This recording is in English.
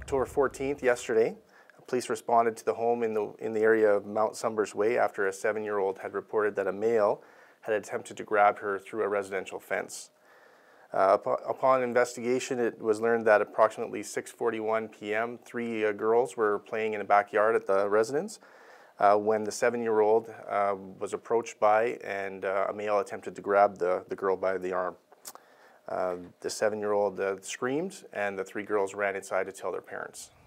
October 14th, yesterday, police responded to the home in the area of Mount Sumbers Way after a 7-year-old had reported that a male had attempted to grab her through a residential fence. Upon investigation, it was learned that approximately 6:41 p.m., 3 girls were playing in a backyard at the residence when the 7-year-old was approached by and a male attempted to grab the girl by the arm. The 7-year-old screamed, and the 3 girls ran inside to tell their parents.